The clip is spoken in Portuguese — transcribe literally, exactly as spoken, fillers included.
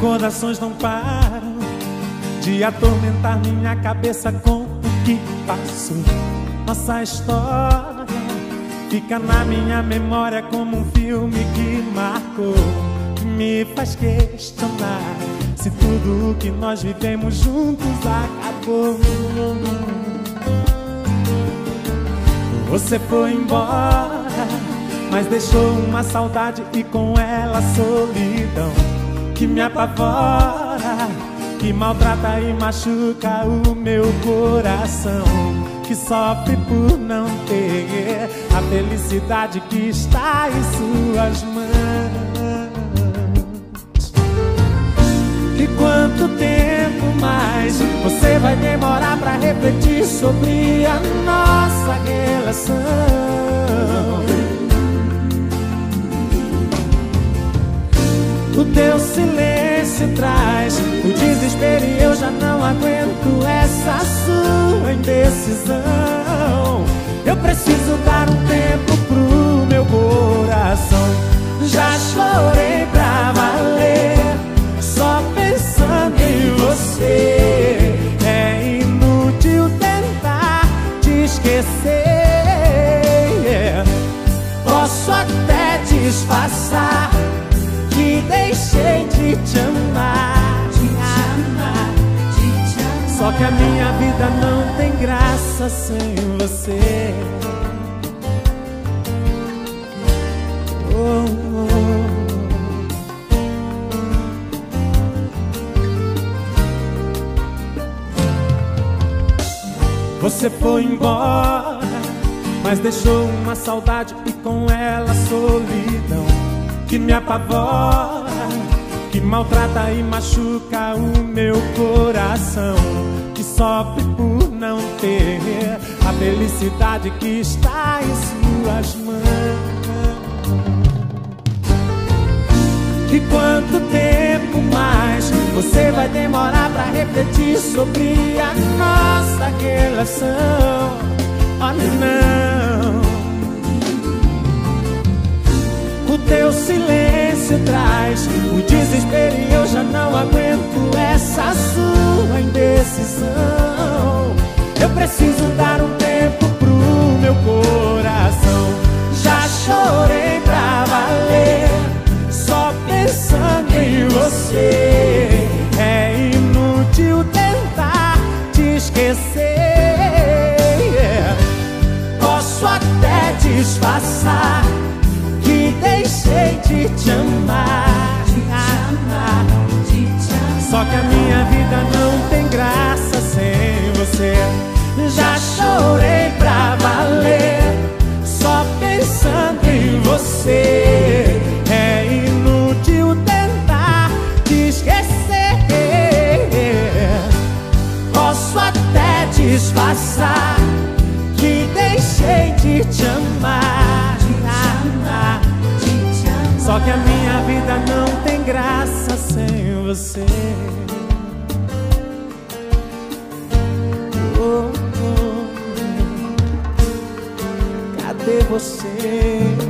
Recordações não param de atormentar minha cabeça com o que passou. Nossa história fica na minha memória como um filme que marcou. Me faz questionar se tudo o que nós vivemos juntos acabou. Você foi embora, mas deixou uma saudade e com ela a solidão que me apavora, que maltrata e machuca o meu coração, que sofre por não ter a felicidade que está em suas mãos. E quanto tempo mais você vai demorar pra refletir sobre a nossa relação? O teu silêncio traz o desespero e eu já não aguento essa sua indecisão. Eu preciso dar um tempo pro meu coração. Já chorei pra valer, só pensando em você. É inútil tentar te esquecer. Posso até disfarçar que deixei de te amar, de te amar, de te amar. Só que a minha vida não tem graça sem você. Oh, oh. Você foi embora, mas deixou uma saudade e com ela a solidão que me apavora, que maltrata e machuca o meu coração, que sofre por não ter a felicidade que está em suas mãos. E quanto tempo mais você vai demorar pra refletir sobre a nossa relação? Olha, não. O teu silêncio traz o desespero e eu já não aguento essa sua indecisão. Eu preciso dar um tempo pro meu coração. Já chorei pra valer, só pensando em você. É inútil tentar te esquecer. Posso até disfarçar que deixei de te amar, de te amar, de te amar. Só que a minha vida não tem graça sem você. Já chorei pra valer, só pensando em você. É inútil tentar te esquecer. Posso até disfarçar que deixei de te amar, de te amar, de te amar. Só que a minha vida não tem graça sem você. Oh, oh. Cadê você?